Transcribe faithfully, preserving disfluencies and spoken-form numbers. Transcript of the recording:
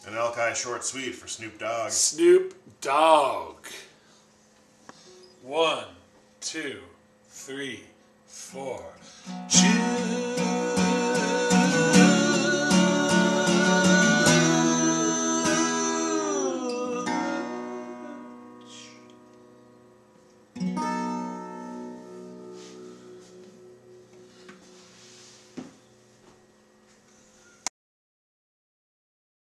An Elkai short sweet for Snoop Dogg. Snoop Dogg. One, two, three, four. Choose